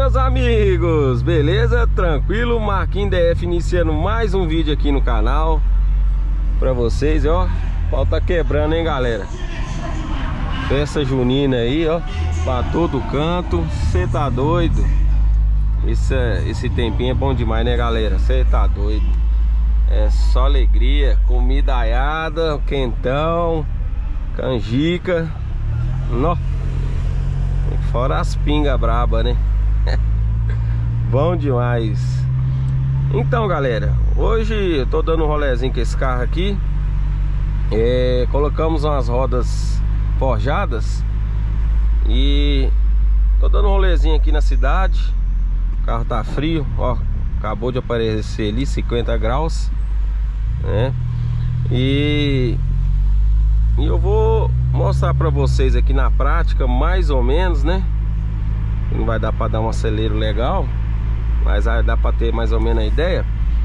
meus amigos, beleza? Tranquilo? Marquinhos DF iniciando mais um vídeo aqui no canal pra vocês, ó. O pau tá quebrando, hein, galera? Festa junina aí, ó, pra todo canto. Cê tá doido? Esse tempinho é bom demais, né, galera? Cê tá doido? É só alegria, comida aiada, quentão, canjica. Nó. Fora as pingas braba, né? Bom demais. Então, galera, hoje eu tô dando um rolezinho com esse carro aqui. Colocamos umas rodas forjadas e tô dando um rolezinho aqui na cidade. O carro tá frio, ó, acabou de aparecer ali 50 graus, né? E eu vou mostrar pra vocês aqui na prática, mais ou menos, né? Não vai dar pra dar um acelero legal, mas vai dar pra ter mais ou menos a ideia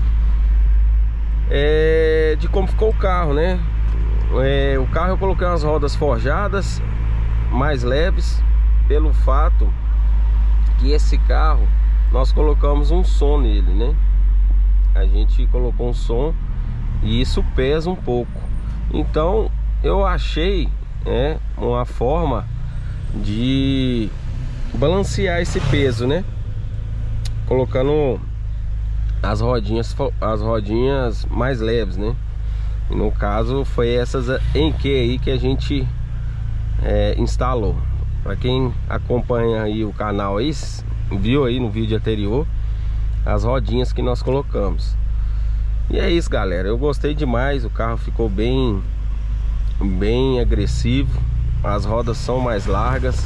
de como ficou o carro, né? O carro eu coloquei umas rodas forjadas mais leves, pelo fato que esse carro nós colocamos um som nele, né? A gente colocou um som e isso pesa um pouco. Então eu achei uma forma de balancear esse peso, né? Colocando as rodinhas mais leves, né? E no caso foi essas Enkei aí que a gente instalou. Para quem acompanha aí o canal aí, viu aí no vídeo anterior as rodinhas que nós colocamos. E é isso, galera, eu gostei demais. O carro ficou bem agressivo. As rodas são mais largas.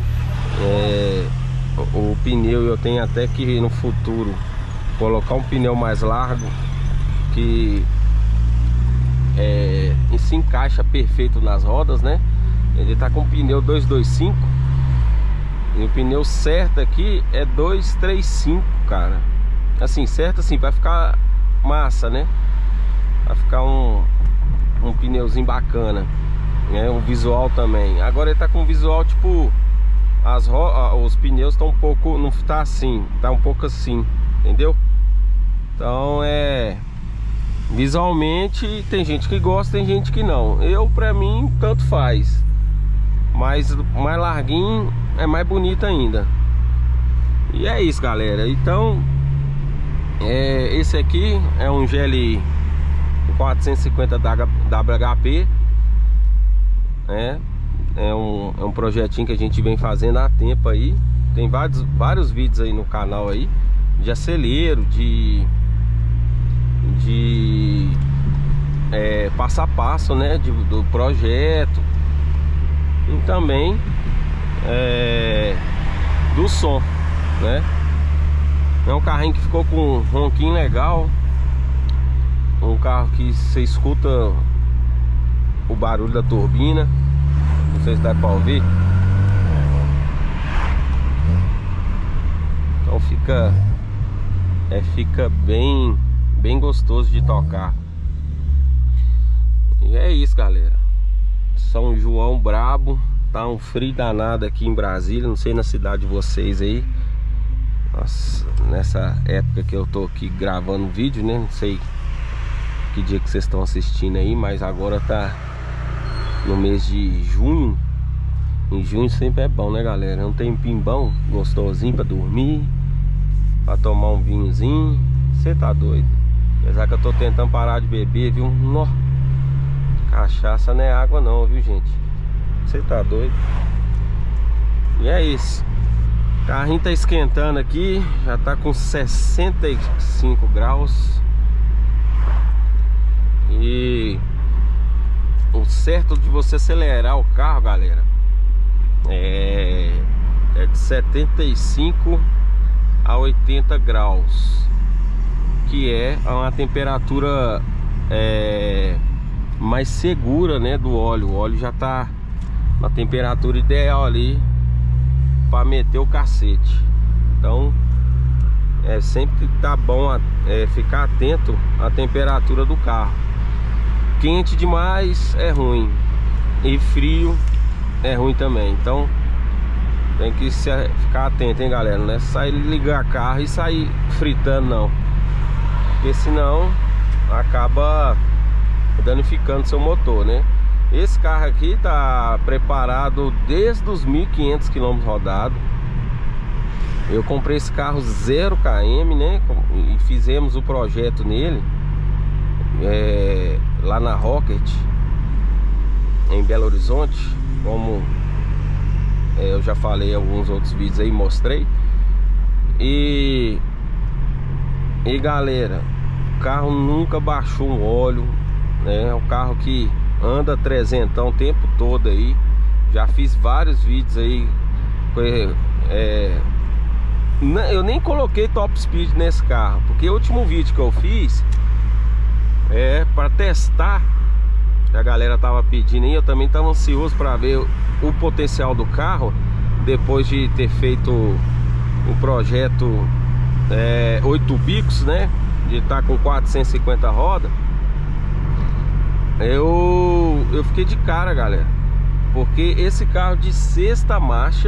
O pneu eu tenho até que no futuro colocar um pneu mais largo que se encaixa perfeito nas rodas, né? Ele tá com o pneu 225 e o pneu certo aqui é 235, cara. Assim, certo assim, vai ficar massa, né? Vai ficar um pneuzinho bacana, né? Um visual também. Agora ele tá com um visual tipo os pneus estão um pouco, não tá assim, tá um pouco assim, entendeu? Então visualmente tem gente que gosta, tem gente que não. Pra mim tanto faz, mas mais larguinho é mais bonito ainda. E é isso, galera. Então esse aqui é um GLI 450 WHP, é um projetinho que a gente vem fazendo há tempo aí. Tem vários vídeos aí no canal aí de acelero, de passo a passo, né, do projeto, e também do som, né? É um carrinho que ficou com um ronquinho legal, um carro que você escuta o barulho da turbina. Não sei se dá pra ouvir. Então fica bem gostoso de tocar. E é isso, galera. São João brabo. Tá um frio danado aqui em Brasília. Não sei na cidade de vocês aí. Nossa, nessa época que eu tô aqui gravando vídeo, né? Não sei que dia que vocês estão assistindo aí, mas agora tá no mês de junho. Em junho sempre é bom, né, galera? É um tempinho bom, gostosinho pra dormir, pra tomar um vinhozinho. Você tá doido? Apesar que eu tô tentando parar de beber, viu? Nó, cachaça não é água não, viu, gente? Você tá doido? E é isso. O carrinho tá esquentando aqui. Já tá com 65 graus. E o certo de você acelerar o carro, galera, é de 75 a 80 graus, que é uma temperatura mais segura, né, do óleo. O óleo já tá na temperatura ideal ali para meter o cacete. Então sempre tá bom ficar atento à temperatura do carro. Quente demais é ruim e frio é ruim também. Então Tem que ficar atento, hein, galera. Não é sair ligar carro e sair fritando, não. Porque senão acaba danificando seu motor, né? Esse carro aqui tá preparado desde os 1.500 km rodados. Eu comprei esse carro 0 km, né? E fizemos o projeto nele lá na Rocket, em Belo Horizonte. Como eu já falei em alguns outros vídeos aí, mostrei. E galera, o carro nunca baixou um óleo, né? É um carro que anda 300 o tempo todo aí. Já fiz vários vídeos aí. Eu nem coloquei top speed nesse carro, porque o último vídeo que eu fiz para testar. A galera tava pedindo aí, eu também tava ansioso para ver o potencial do carro depois de ter feito um projeto 8 bicos, né? De estar com 450 rodas. Eu fiquei de cara, galera, porque esse carro de sexta marcha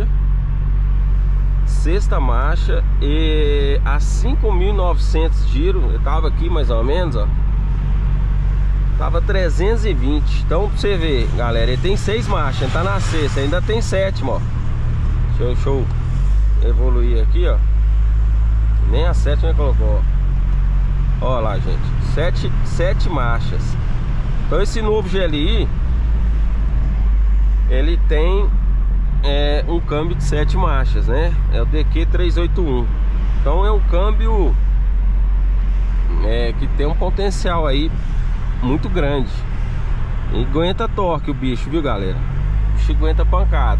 e a 5.900 giros, eu tava aqui mais ou menos, ó, tava 320. Então pra você ver, galera, ele tem 6 marchas, ele tá na sexta, ainda tem 7ª, ó. Deixa eu evoluir aqui, ó. Nem a 7ª colocou, ó. Ó lá, gente, 7 marchas. Então esse novo GLI, ele tem um câmbio de 7 marchas, né? É o DQ381. Então é um câmbio que tem um potencial aí muito grande. E aguenta torque o bicho, viu, galera? O bicho aguenta pancada.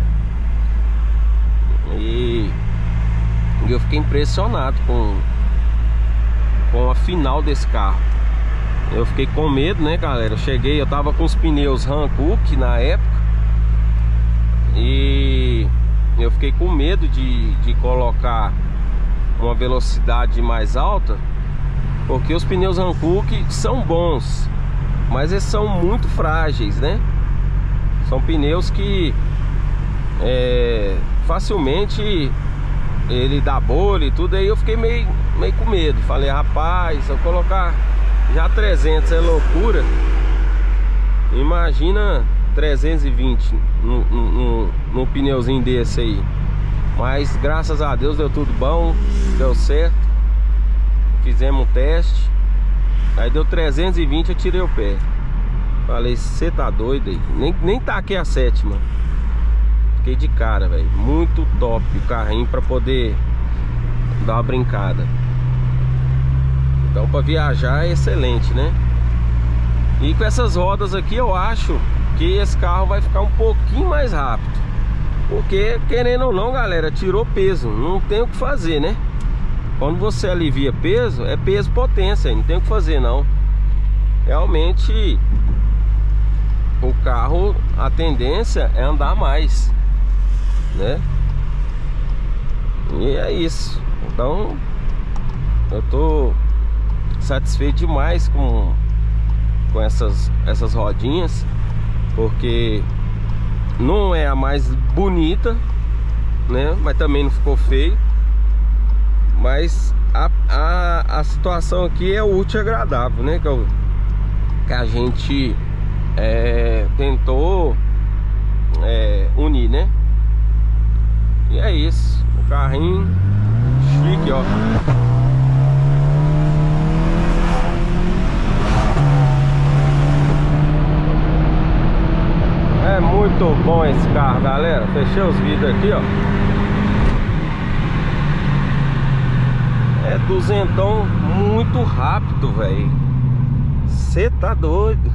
E eu fiquei impressionado com a final desse carro. Eu fiquei com medo, né, galera? Eu tava com os pneus Hankook na época. E eu fiquei com medo de colocar uma velocidade mais alta, porque os pneus Hankook são bons, mas eles são muito frágeis, né? São pneus que facilmente ele dá bolha e tudo. Aí eu fiquei meio com medo. Falei, rapaz, se eu colocar já 300 é loucura, imagina 320 num pneuzinho desse aí. Mas graças a Deus deu tudo bom, deu certo. Fizemos um teste, aí deu 320, eu tirei o pé. Falei, você tá doido aí? Nem taquei a 7ª. Fiquei de cara, velho. Muito top o carrinho pra poder dar uma brincada. Então pra viajar é excelente, né? E com essas rodas aqui eu acho que esse carro vai ficar um pouquinho mais rápido, porque querendo ou não, galera, tirou peso, não tem o que fazer, né? Quando você alivia peso, é peso potência, não tem o que fazer não. Realmente o carro, a tendência é andar mais, né? E é isso. Então eu tô satisfeito demais com essas rodinhas, porque não é a mais bonita, né? Mas também não ficou feio. Mas a situação aqui é útil e agradável, né? Que a gente tentou unir, né? E é isso. O carrinho chique, ó. É muito bom esse carro, galera. Fechei os vidros aqui, ó. É duzentão muito rápido, velho. Você tá doido.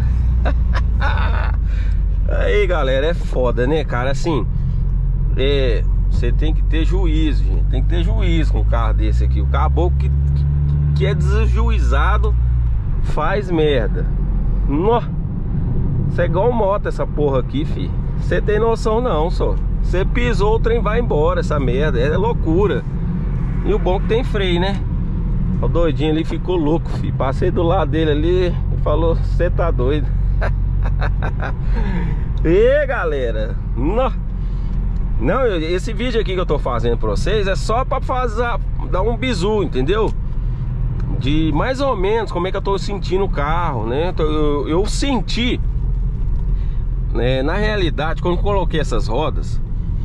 Aí, galera, é foda, né, cara? Assim, você tem que ter juízo, gente. Tem que ter juízo com um carro desse aqui. O caboclo que é desjuizado faz merda. Nossa. Isso é igual moto, essa porra aqui, fi. Você tem noção não, só. Você pisou, o trem vai embora, essa merda. É loucura. E o bom que tem freio, né? O doidinho ali ficou louco, fi. Passei do lado dele ali e falou, você tá doido. E galera, Não, esse vídeo aqui que eu tô fazendo pra vocês é só pra dar um bizu, entendeu? De mais ou menos como é que eu tô sentindo o carro, né? Eu senti, né, na realidade, quando coloquei essas rodas,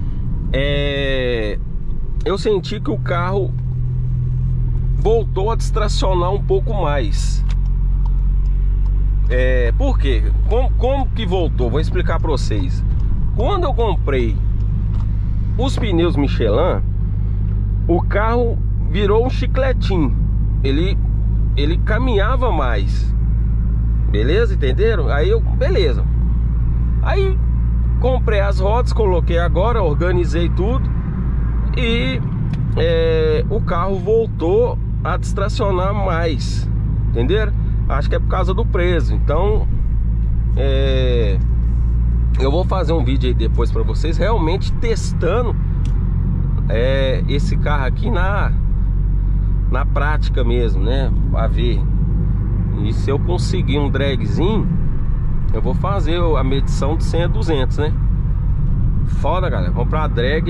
eu senti que o carro voltou a distracionar um pouco mais. Por quê? Como que voltou? Vou explicar pra vocês. Quando eu comprei os pneus Michelin, o carro virou um chicletinho. Ele caminhava mais. Beleza? Entenderam? Aí beleza. Aí comprei as rodas, coloquei agora, organizei tudo. E o carro voltou a distracionar mais. Entenderam? Acho que é por causa do preço. Então eu vou fazer um vídeo aí depois pra vocês, realmente testando esse carro aqui na prática mesmo, né? Pra ver. E se eu conseguir um dragzinho, eu vou fazer a medição de 100 a 200, né? Foda, galera. Comprar drag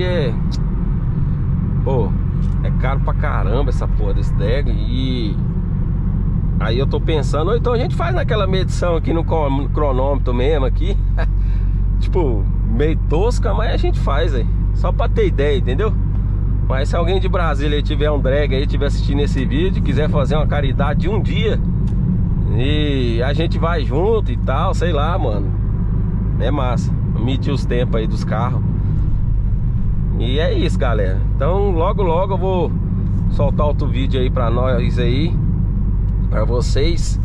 pô, é caro pra caramba essa porra desse drag. E aí eu tô pensando, ou então a gente faz naquela medição aqui no cronômetro mesmo aqui. Tipo, meio tosca, mas a gente faz aí, só pra ter ideia, entendeu? Mas se alguém de Brasília tiver um drag aí, tiver assistindo esse vídeo, quiser fazer uma caridade de um dia, e a gente vai junto e tal, sei lá, mano. É massa, medir os tempos aí dos carros. E é isso, galera. Então logo logo eu vou soltar outro vídeo aí pra nós aí, pra vocês,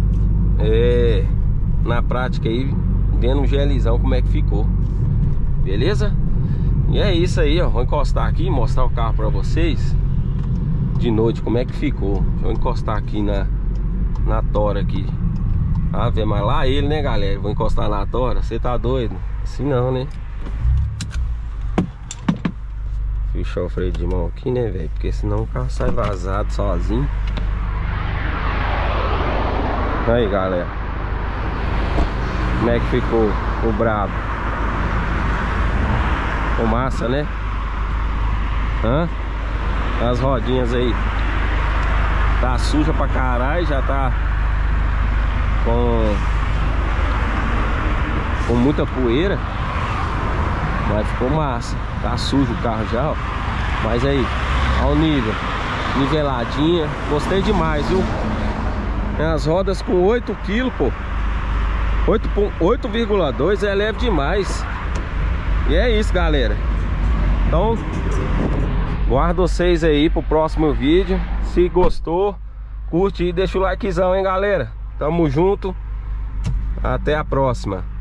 na prática aí, vendo um GLzão como é que ficou. Beleza? E é isso aí, ó. Vou encostar aqui e mostrar o carro pra vocês de noite como é que ficou. Deixa eu encostar aqui na tora aqui. Ah, vê, mas lá ele, né, galera? Vou encostar na tora. Você tá doido? Assim não, né? Fechar o freio de mão aqui, né, velho? Porque senão o carro sai vazado sozinho. Aí, galera, como é que ficou o brabo? Ficou massa, né? As rodinhas aí tá suja pra caralho. Já tá com muita poeira, mas ficou massa. Tá sujo o carro já, ó. Mas aí, ó o nível, niveladinha. Gostei demais, viu? As rodas com 8 kg, pô. 8,2 é leve demais. E é isso, galera. Então, guardo vocês aí pro próximo vídeo. Se gostou, curte e deixa o likezão, hein, galera. Tamo junto. Até a próxima.